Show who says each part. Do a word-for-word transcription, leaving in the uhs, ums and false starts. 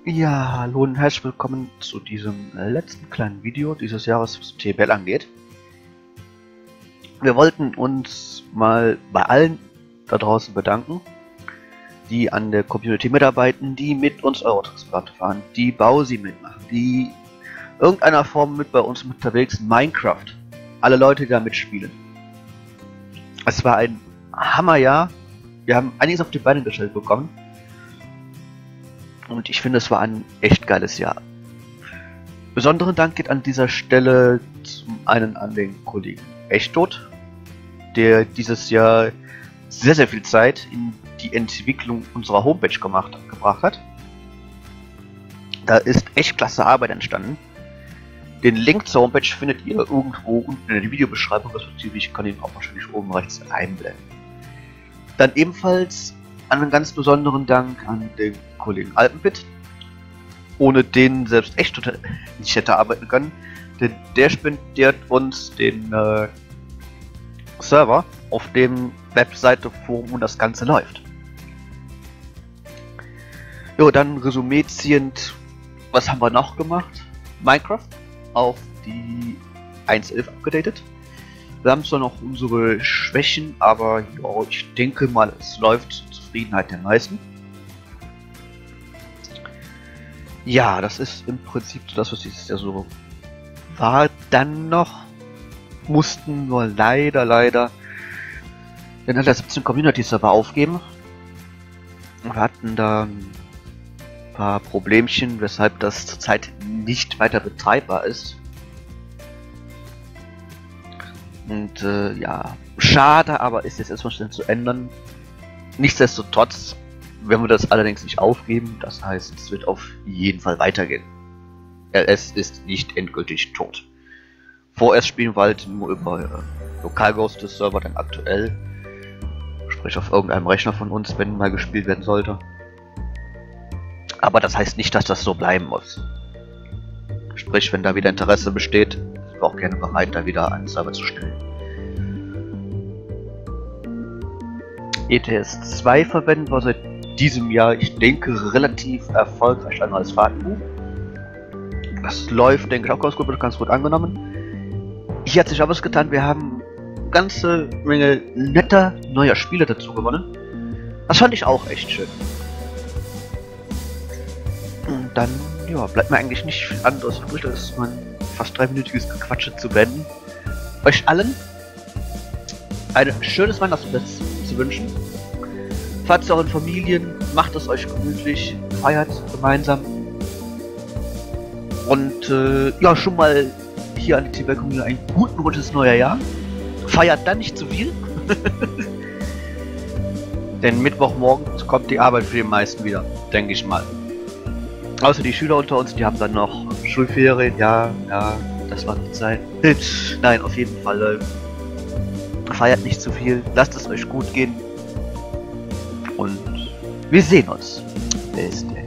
Speaker 1: Ja, hallo und herzlich willkommen zu diesem letzten kleinen Video dieses Jahres, was T B L angeht. Wir wollten uns mal bei allen da draußen bedanken, die an der Community mitarbeiten, die mit uns Eurotransport fahren, die Bausi mitmachen, die irgendeiner Form mit bei uns unterwegs sind, Minecraft, alle Leute, die da mitspielen. Es war ein Hammerjahr, wir haben einiges auf die Beine gestellt bekommen. Und ich finde, es war ein echt geiles Jahr. Besonderen Dank geht an dieser Stelle zum einen an den Kollegen Echtot, der dieses Jahr sehr, sehr viel Zeit in die Entwicklung unserer Homepage gemacht, gebracht hat. Da ist echt klasse Arbeit entstanden. Den Link zur Homepage findet ihr irgendwo unten in der Videobeschreibung, respektive ich kann ihn auch wahrscheinlich oben rechts einblenden. Dann ebenfalls einen ganz besonderen Dank an den Kollegen Alpenpit, ohne den selbst echt nicht hätte arbeiten können, denn der spendiert uns den äh, Server, auf dem Webseite, Forum und das Ganze läuft. Jo, dann Resümee ziehend, was haben wir noch gemacht? Minecraft auf die eins Punkt elf abgedatet. Wir haben zwar noch unsere Schwächen, aber jo, ich denke mal, es läuft zur Zufriedenheit der meisten. Ja, das ist im Prinzip so das, was dieses Jahr so war. Dann noch mussten wir leider, leider den Alter siebzehn Community Server aufgeben. Wir hatten da ein paar Problemchen, weshalb das zurzeit nicht weiter betreibbar ist. Und äh, ja, schade, aber ist jetzt erstmal schnell zu ändern. Nichtsdestotrotz werden wir das allerdings nicht aufgeben, das heißt, es wird auf jeden Fall weitergehen. Es ist nicht endgültig tot. Vorerst spielen wir halt nur über äh, Local-Ghosted Server, dann aktuell. Sprich auf irgendeinem Rechner von uns, wenn mal gespielt werden sollte. Aber das heißt nicht, dass das so bleiben muss. Sprich, wenn da wieder Interesse besteht, sind wir auch gerne bereit, da wieder einen Server zu stellen. E T S zwei verwenden wir seit diesem Jahr, ich denke, relativ erfolgreich an als Fahrtenbuch. Das läuft, denke ich, auch ganz gut, wird ganz gut angenommen. Hier hat sich aber was getan, wir haben eine ganze Menge netter neuer Spiele dazu gewonnen. Das fand ich auch echt schön. Und dann, ja, bleibt mir eigentlich nicht viel anderes übrig, als mein fast dreiminütiges Gequatsche zu beenden. Euch allen ein schönes Weihnachtsfest zu wünschen. Fahrt zu euren Familien, macht es euch gemütlich, feiert gemeinsam. Und äh, ja, schon mal hier an die T B L-Community einen guten Rutsch ins neue Jahr. Feiert dann nicht zu viel. Denn Mittwochmorgen kommt die Arbeit für die meisten wieder, denke ich mal. Außer die Schüler unter uns, die haben dann noch Schulferien. Ja, ja, das war die Zeit. Nein, auf jeden Fall. Äh, feiert nicht zu viel, lasst es euch gut gehen. Und wir sehen uns. Bis dann.